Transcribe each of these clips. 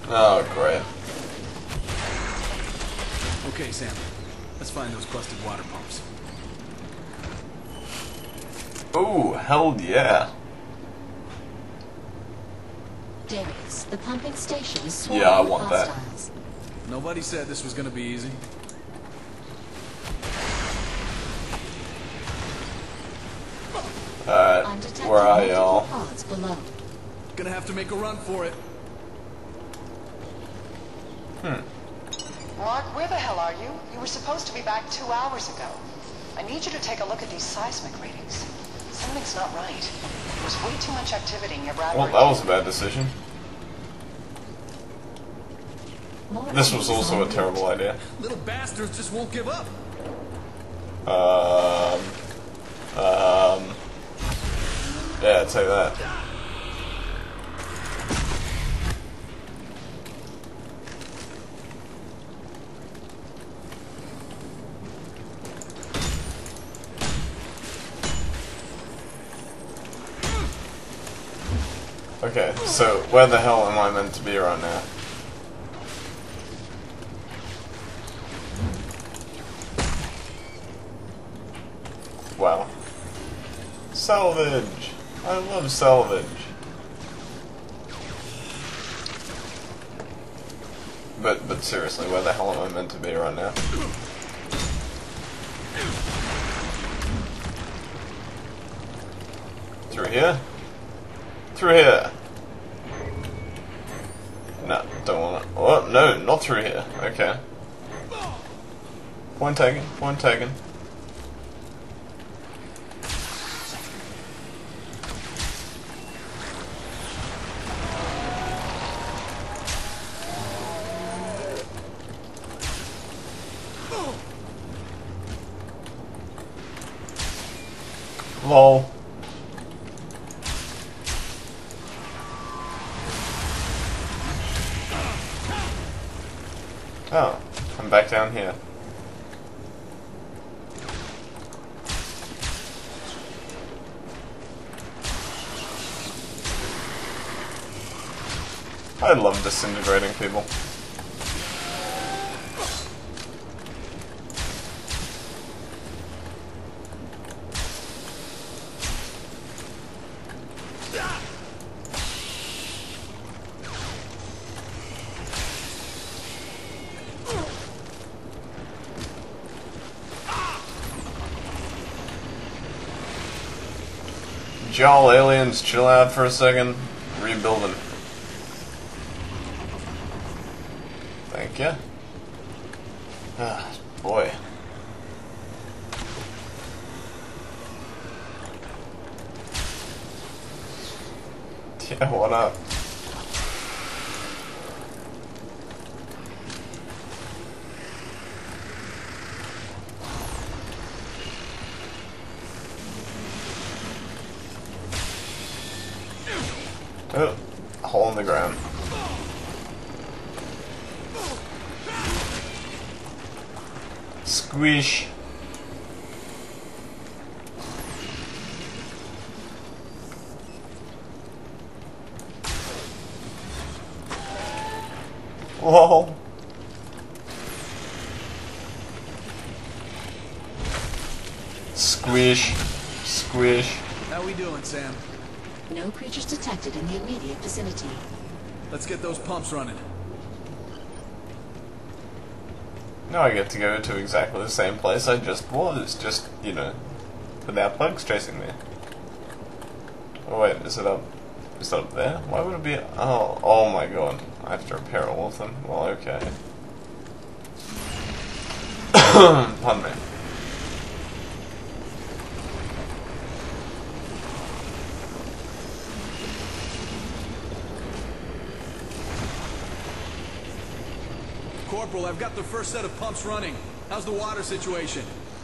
Oh, great. Okay, Sam. Let's find those busted water pumps. Ooh, hell yeah. Darius, the pumping station is swarming Yeah, I with want that. hostiles. Nobody said this was gonna be easy. Alright, where are y'all? Pods below. Gonna have to make a run for it. Mark, where the hell are you? You were supposed to be back 2 hours ago. I need you to take a look at these seismic readings. Something's not right. There's way too much activity in your Bradbury. Well, that was a bad decision. This was also a terrible idea. Little bastards just won't give up. Yeah, I'd say that. Okay, so where the hell am I meant to be right now? Wow. Salvage! I love salvage. But seriously, where the hell am I meant to be right now? Through here? Through here! No, don't want it. Oh, no, not through here. Okay. Point taken, point taken. Lol. Oh, I'm back down here. I love disintegrating people. Y'all aliens, chill out for a second. Rebuilding. Thank ya. Ah, boy. Yeah, what up? Oh, a hole in the ground. Squish. Lol. Squish. Squish. How we doing, Sam? No creatures detected in the immediate vicinity. Let's get those pumps running. Now I get to go to exactly the same place I just was, just, you know, without bugs chasing me. Oh wait, is it up? Is it up there? Why would it be? Oh, oh my god. I have to repair all of them? Well, okay. Pardon me. Corporal, I've got the first set of pumps running. How's the water situation?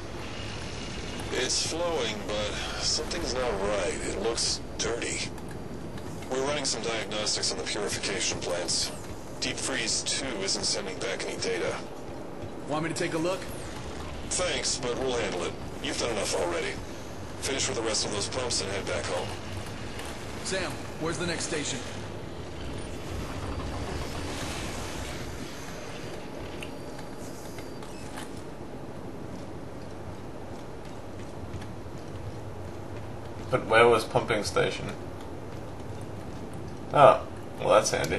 It's flowing, but something's not right. It looks dirty. We're running some diagnostics on the purification plants. Deep Freeze 2 isn't sending back any data. Want me to take a look? Thanks, but we'll handle it. You've done enough already. Finish with the rest of those pumps and head back home. Sam, where's the next station? But where was pumping station? Oh, well that's handy.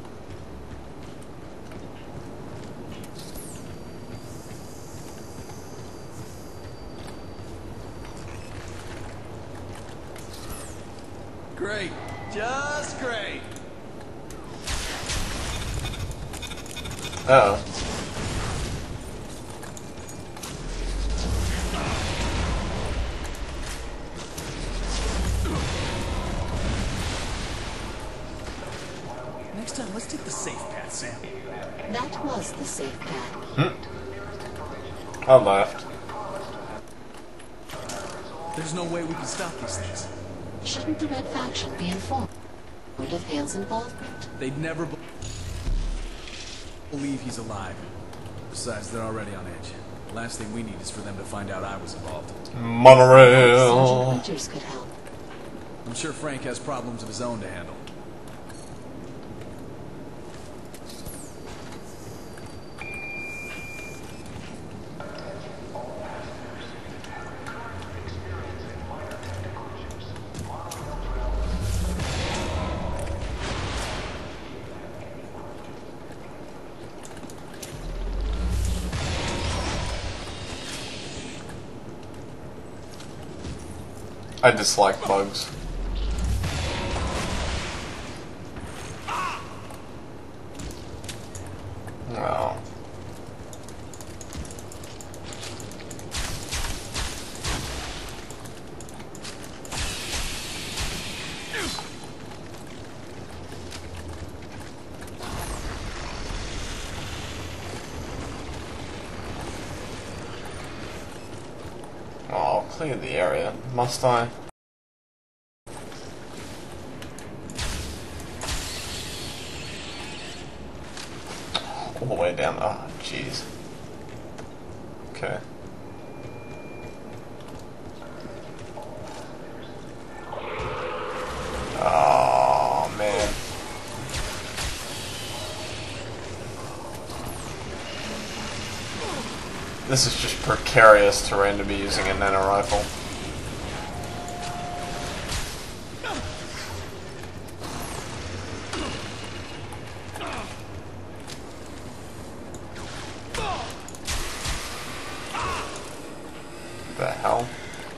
Great. Just great. Uh oh. Next time, let's take the safe path, Sam. That was the safe path. I laughed. There's no way we can stop these things. Shouldn't the Red Faction be informed of Hale's involvement? They'd never believe he's alive. Besides, they're already on edge. Last thing we need is for them to find out I was involved. Monorail. Sergeant Winters could help. I'm sure Frank has problems of his own to handle. I dislike bugs. Well. I'll clear the area, must I? All the way down. Oh, jeez. Okay. Oh, man. This is just precarious terrain to be using a nano rifle. The hell?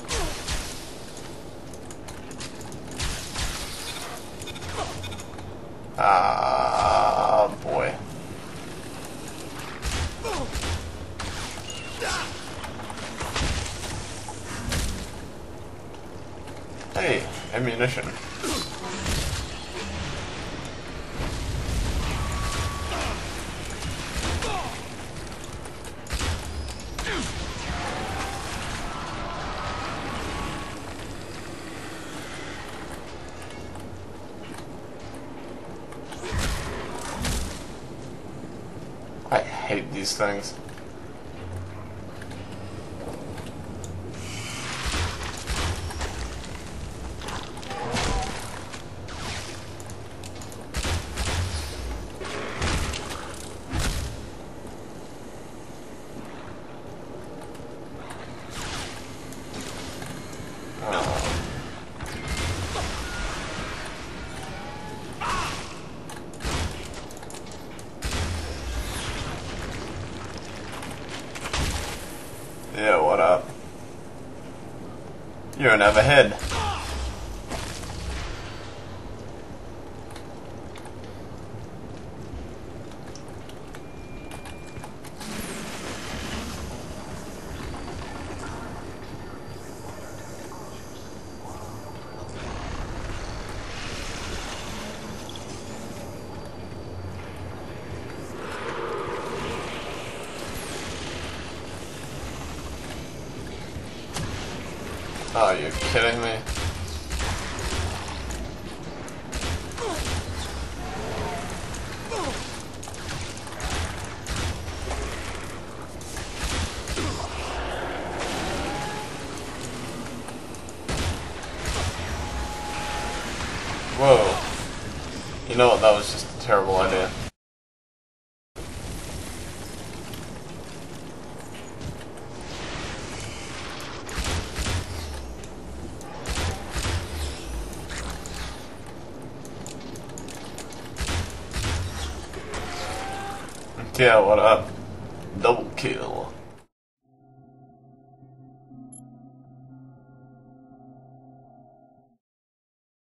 Ah, boy. Hey, ammunition. I hate these things. Yeah, what up? You don't have a head. Oh, you're kidding me? Whoa. You know what, that was just a terrible idea. Yeah, what up? Double kill.